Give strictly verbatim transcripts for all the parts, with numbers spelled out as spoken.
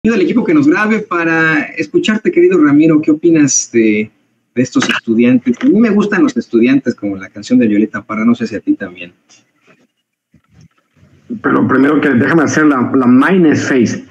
Al equipo que nos grabe para escucharte, querido Ramiro. ¿Qué opinas de, de estos estudiantes? A mí me gustan los estudiantes, como la canción de Violeta Parra, no sé si a ti también. Pero primero que déjame hacer la, la minus face.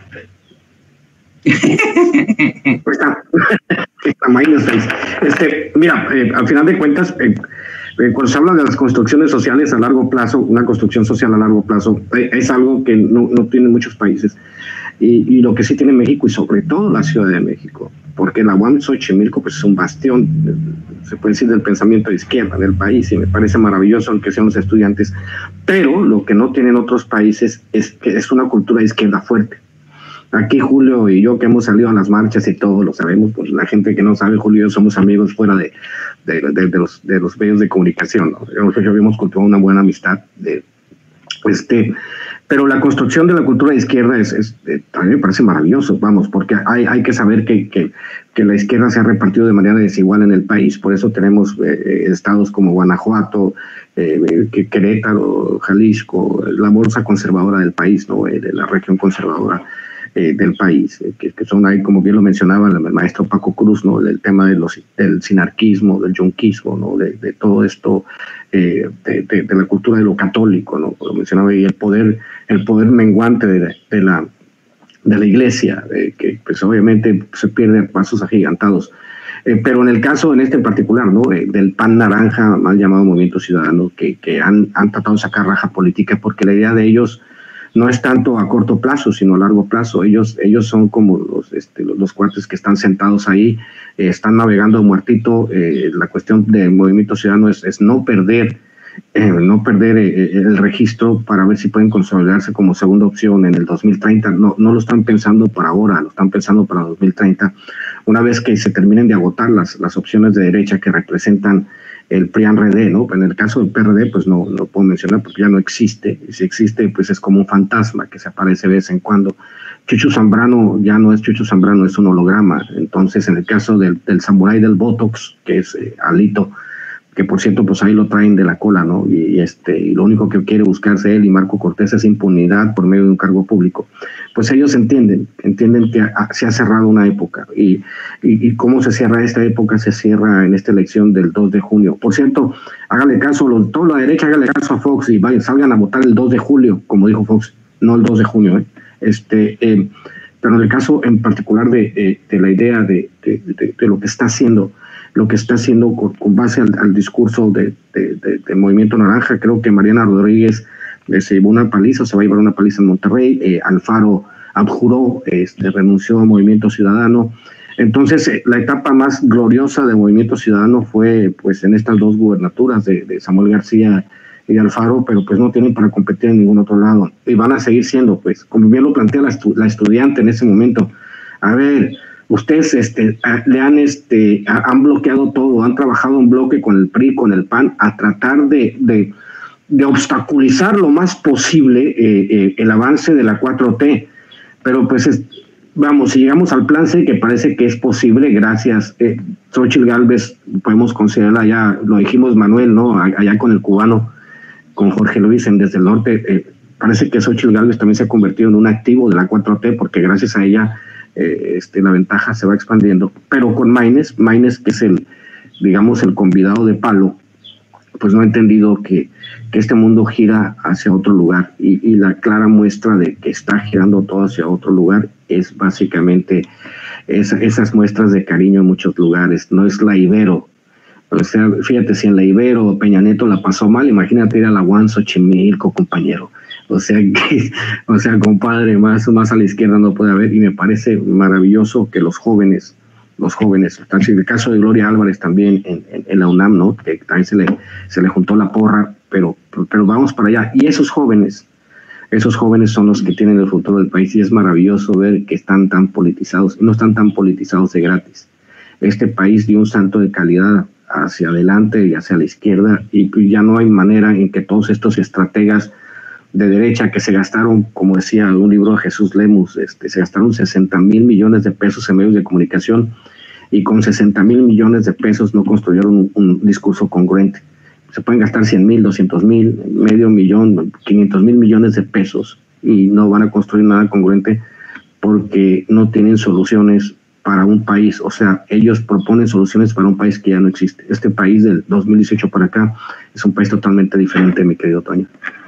Esta, esta minus face. Este, mira, eh, al final de cuentas, eh, eh, cuando se habla de las construcciones sociales a largo plazo, una construcción social a largo plazo, eh, es algo que no, no tienen muchos países. Y, y lo que sí tiene México, y sobre todo la Ciudad de México, porque la U A M Xochimilco pues, es un bastión, se puede decir, del pensamiento de izquierda del país, y me parece maravilloso el que sean los estudiantes, pero lo que no tienen otros países es que es una cultura de izquierda fuerte. Aquí Julio y yo, que hemos salido a las marchas y todo lo sabemos, pues la gente que no sabe, Julio y yo somos amigos fuera de, de, de, de, los, de los medios de comunicación, ¿no? Nosotros habíamos cultivado una buena amistad de este... Pero la construcción de la cultura de izquierda es, es, eh, a mí me parece maravilloso, vamos, porque hay, hay que saber que, que, que la izquierda se ha repartido de manera desigual en el país. Por eso tenemos eh, estados como Guanajuato, eh, Querétaro, Jalisco, la bolsa conservadora del país, ¿no? Eh, de la región conservadora eh, del país, eh, que, que son ahí, como bien lo mencionaba el maestro Paco Cruz, ¿no? El tema de los, del sinarquismo, del yunquismo, ¿no? de, de todo esto. Eh, de, de, de la cultura de lo católico, ¿no? Como mencionaba, y el poder, el poder menguante de, de, la, de la iglesia, eh, que pues obviamente se pierde a pasos agigantados. Eh, pero en el caso, en este en particular, ¿no? Eh, del P A N naranja, mal llamado Movimiento Ciudadano, que, que han, han tratado de sacar raja política, porque la idea de ellos no es tanto a corto plazo, sino a largo plazo. Ellos, ellos son como los, este, los, los cuates que están sentados ahí, eh, están navegando muertito. Eh, la cuestión del Movimiento Ciudadano es, es no perder, eh, no perder eh, el registro para ver si pueden consolidarse como segunda opción en el dos mil treinta. No, no lo están pensando para ahora, lo están pensando para dos mil treinta, una vez que se terminen de agotar las, las opciones de derecha que representan el P R I A N R D, ¿no? En el caso del P R D, pues no lo puedo mencionar porque ya no existe, y si existe, pues es como un fantasma que se aparece de vez en cuando. Chucho Zambrano ya no es Chucho Zambrano, es un holograma. Entonces, en el caso del, del samurái del Botox, que es eh, Alito, que por cierto, pues ahí lo traen de la cola, ¿no? Y, y, este, y lo único que quiere buscarse él y Marco Cortés es impunidad por medio de un cargo público. Pues ellos entienden, entienden que ha, se ha cerrado una época. Y, y, y cómo se cierra esta época, se cierra en esta elección del dos de junio. Por cierto, hágale caso, los, toda la derecha, hágale caso a Fox y vayan, salgan a votar el dos de julio, como dijo Fox, no el dos de junio, ¿eh? Este, eh, pero en el caso en particular de, eh, de la idea de, de, de, de lo que está haciendo, lo que está haciendo con, con base al, al discurso de, de, de, de Movimiento Naranja, creo que Mariana Rodríguez eh, se llevó una paliza, se va a llevar una paliza en Monterrey, eh, Alfaro abjuró, este, renunció a Movimiento Ciudadano. Entonces, eh, la etapa más gloriosa de Movimiento Ciudadano fue pues en estas dos gubernaturas de, de Samuel García y Alfaro, pero pues no tienen para competir en ningún otro lado. Y van a seguir siendo, pues, como bien lo plantea la, estu la estudiante en ese momento. A ver, ustedes este, a, le han, este, a, han bloqueado todo, han trabajado en bloque con el P R I, con el P A N, a tratar de, de, de obstaculizar lo más posible eh, eh, el avance de la cuatro T. Pero pues, es, vamos, si llegamos al plan C, que parece que es posible, gracias, eh, Xochitl Gálvez, podemos considerarla ya, lo dijimos Manuel, ¿no? Allá con el cubano, con Jorge Luis en Desde el Norte, eh, parece que Xochitl Gálvez también se ha convertido en un activo de la cuatro T, porque gracias a ella eh, este, la ventaja se va expandiendo. Pero con Maines, Maines, que es el, digamos, el convidado de palo, pues no ha entendido que, que este mundo gira hacia otro lugar, y, y la clara muestra de que está girando todo hacia otro lugar es básicamente esa, esas muestras de cariño en muchos lugares. No es la Ibero. O sea, fíjate, si en la Ibero Peña Nieto la pasó mal, imagínate ir a la U A M Xochimilco, compañero. O sea, que, o sea, compadre, más, más a la izquierda no puede haber, y me parece maravilloso que los jóvenes, los jóvenes, en el caso de Gloria Álvarez también en, en, en la UNAM, ¿no? Que también se le, se le juntó la porra, pero, pero vamos para allá. Y esos jóvenes, esos jóvenes son los que tienen el futuro del país, y es maravilloso ver que están tan politizados, y no están tan politizados de gratis. Este país dio un salto de calidad hacia adelante y hacia la izquierda, y ya no hay manera en que todos estos estrategas de derecha que se gastaron, como decía un libro de Jesús Lemus, este, se gastaron sesenta mil millones de pesos en medios de comunicación, y con sesenta mil millones de pesos no construyeron un, un discurso congruente. Se pueden gastar cien mil, doscientos mil, medio millón, quinientos mil millones de pesos, y no van a construir nada congruente, porque no tienen soluciones para un país, o sea, ellos proponen soluciones para un país que ya no existe. Este país del dos mil dieciocho para acá es un país totalmente diferente, mi querido Toño.